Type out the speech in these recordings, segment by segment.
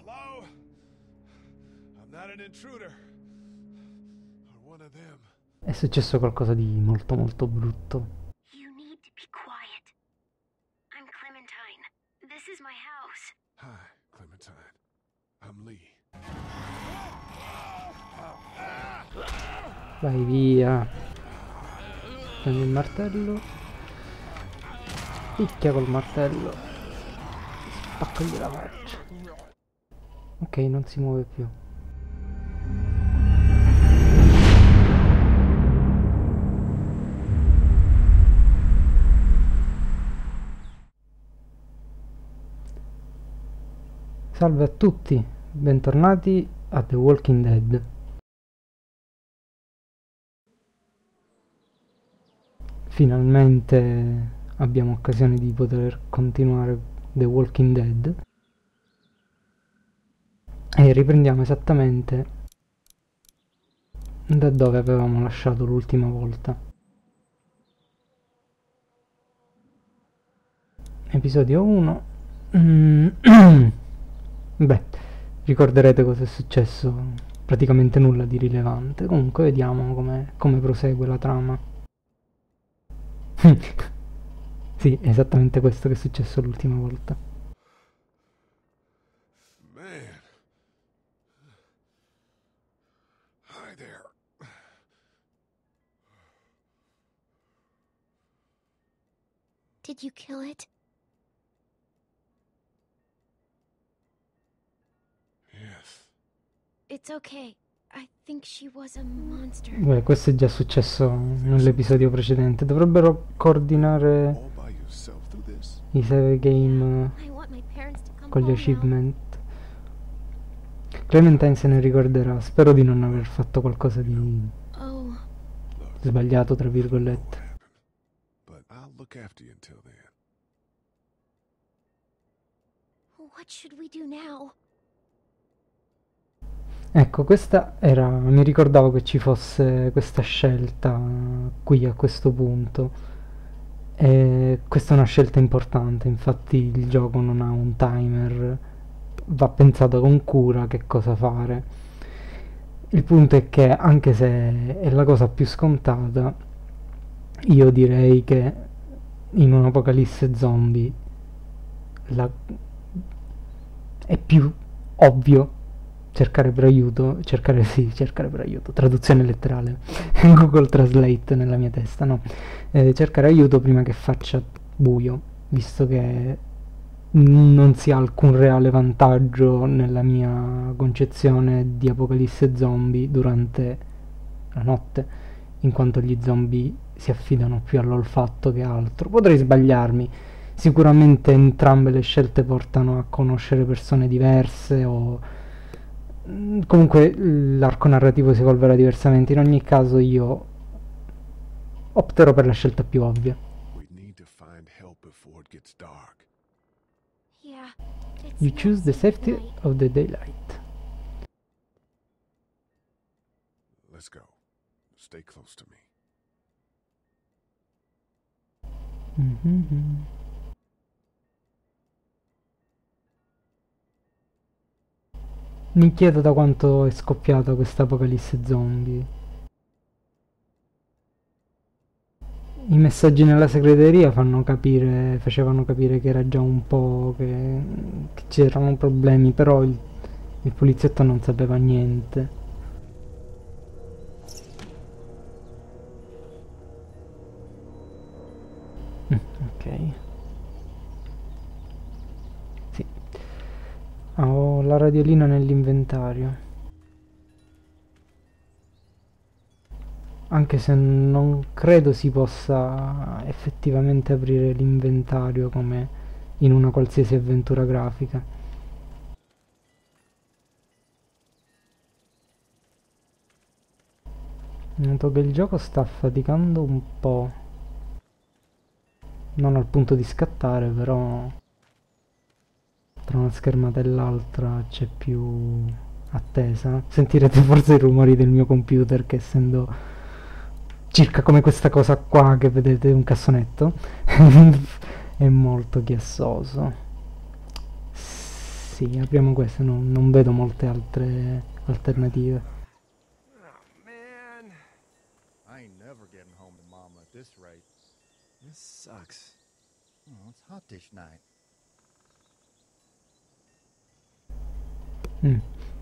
Hello? I'm not an intruder. Or one of them. È successo qualcosa di molto molto brutto. You need to be quiet. I'm Clementine. This is my house. Hi, Clementine. I'm Lee. Vai via. Prendi il martello. Picchia col martello. Spaccagli la faccia. Ok, non si muove più. Salve a tutti, bentornati a The Walking Dead. Finalmente abbiamo occasione di poter continuare The Walking Dead e riprendiamo esattamente da dove avevamo lasciato l'ultima volta. Episodio 1. Beh, ricorderete cosa è successo, praticamente nulla di rilevante. Comunque vediamo come prosegue la trama. Sì, è esattamente questo che è successo l'ultima volta. Man. Hi there. Did you kill it? Yes. It's okay. I think she was a monster. Beh, questo è già successo nell'episodio precedente. Dovrebbero coordinare All by yourself through this? i save game I want my parents to come con gli home now. achievement. Clementine se ne ricorderà. Spero di non aver fatto qualcosa di Oh, Look, sbagliato, tra what virgolette. happened. But I'll look after you until then. what should we do now? Ecco, questa era... mi ricordavo che ci fosse questa scelta qui a questo punto. E questa è una scelta importante, infatti il gioco non ha un timer, va pensato con cura che cosa fare. Il punto è che, anche se è la cosa più scontata, io direi che in un'apocalisse zombie è più ovvio cercare per aiuto, cercare per aiuto, traduzione letterale, Google Translate nella mia testa, no, cercare aiuto prima che faccia buio, visto che non si ha alcun reale vantaggio nella mia concezione di apocalisse zombie durante la notte, in quanto gli zombie si affidano più all'olfatto che altro. Potrei sbagliarmi, sicuramente entrambe le scelte portano a conoscere persone diverse o comunque l'arco narrativo si evolverà diversamente. In ogni caso io opterò per la scelta più ovvia. We need to find help before it gets dark. Yeah. It's You not choose the safe safety tonight. of the daylight. Let's go. Stay close to me. Mhm. Mi chiedo da quanto è scoppiata questa apocalisse zombie. I messaggi nella segreteria facevano capire che era già un po' che c'erano problemi, però il poliziotto non sapeva niente. Ok. Sì. Ho la radiolina nell'inventario. Anche se non credo si possa effettivamente aprire l'inventario come in una qualsiasi avventura grafica. Noto che il gioco sta faticando un po'. Non al punto di scattare, però tra una schermata e l'altra c'è più attesa. Sentirete forse i rumori del mio computer, che essendo circa come questa cosa qua che vedete, un cassonetto, è molto chiassoso. sì, apriamo questo, non vedo molte altre alternative. Oh, man. I ain't never getting home to Mama at this rate. This sucks. Oh, it's hot dish night. Mm.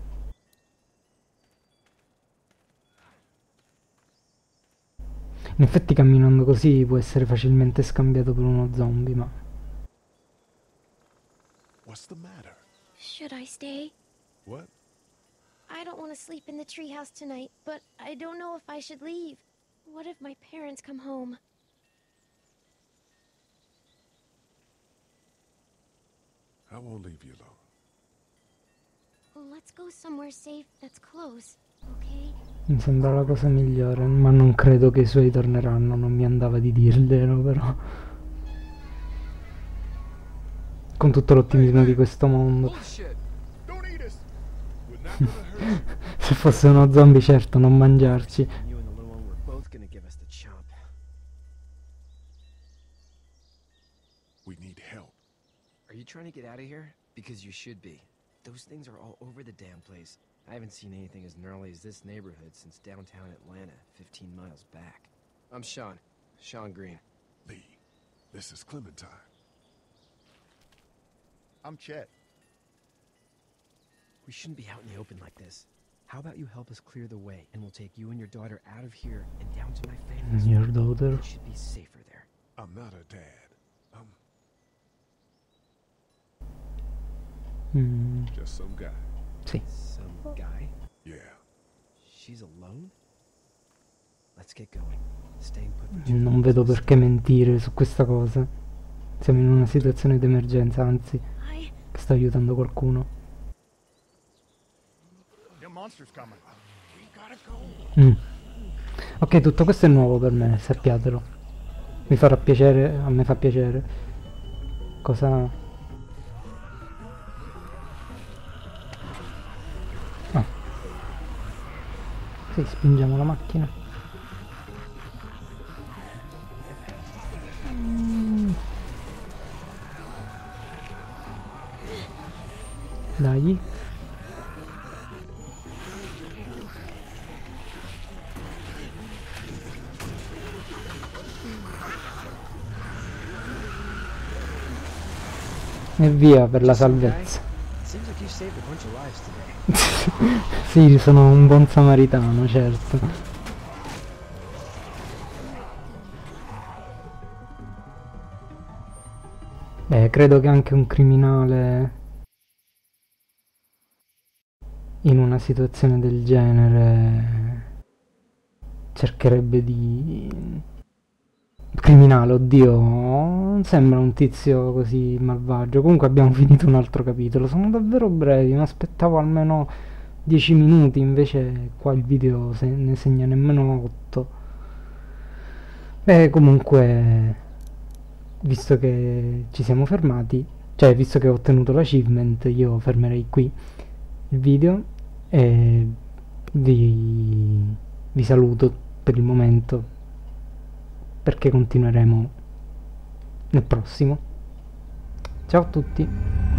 In effetti camminando così può essere facilmente scambiato per uno zombie, ma... What's the matter? Should I stay? What? I don't want to sleep in the treehouse tonight, but I don't know if I should leave. What if my parents come home? I won't leave you alone. Well, let's go somewhere safe that's close, okay? Mi sembra la cosa migliore, ma non credo che i suoi torneranno, non mi andava di dirglielo però. Con tutto l'ottimismo di questo mondo. Bullshit. Don't eat us! We're not gonna hurt you. Se fosse uno zombie certo non mangiarci. You and the little one were both gonna give us the chomp. We need help. Are you trying to get out of here? Because you should be. Those things are all over the damn place. I haven't seen anything as gnarly as this neighborhood since downtown Atlanta, 15 miles back. I'm Sean. Sean Green. Lee, this is Clementine. I'm Chet. We shouldn't be out in the open like this. How about you help us clear the way, and we'll take you and your daughter out of here and down to my family's. Your daughter. It should be safer there. I'm not her dad. I'm just some guy. Sì. Some guy? Yeah. She's alone? Let's get going. Staying put for 2 Non minutes vedo will perché save. mentire su questa cosa. Siamo in una situazione d'emergenza, anzi, I... che sto aiutando qualcuno. Them monsters coming. We gotta go. Mm. Ok, tutto questo è nuovo per me, sappiatelo. Mi farà piacere, a me fa piacere. Cosa... Ah. Sì, spingiamo la macchina. Dai. E via per la salvezza. Seems like you saved a bunch of lives today. Sì, sono un buon samaritano, certo. Beh, credo che anche un criminale in una situazione del genere cercherebbe di... Criminale, oddio, non sembra un tizio così malvagio. Comunque abbiamo finito un altro capitolo. Sono davvero brevi, mi aspettavo almeno 10 minuti, invece qua il video ne segna nemmeno 8. Beh, comunque, visto che ci siamo fermati, cioè visto che ho ottenuto l'achievement, io fermerei qui il video e vi saluto per il momento, perché continueremo nel prossimo. Ciao a tutti.